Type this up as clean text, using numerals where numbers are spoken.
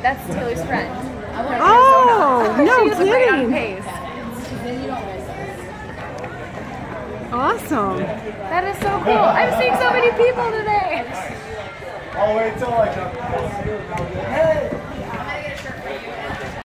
That's Taylor's friend. Oh, no She's right on kidding. pace. Awesome. That is so cool. I'm seeing so many people today. I'll wait till like